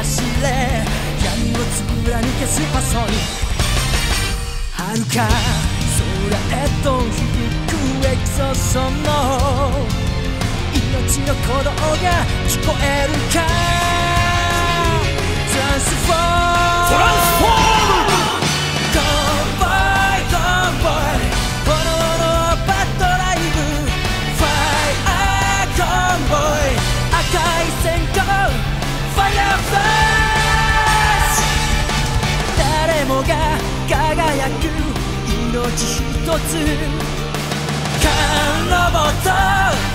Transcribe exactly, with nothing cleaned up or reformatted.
走れ闇を貫けスパソニック遥か空へと響くエクソソの命の鼓動が聞こえるかトランスフォームトランスフォームゴーボーイゴーボーイ炎のバッドライブファイアーゴーボーイ赤い線香ファイアーフェイス誰もが輝く命一つ缶ロボット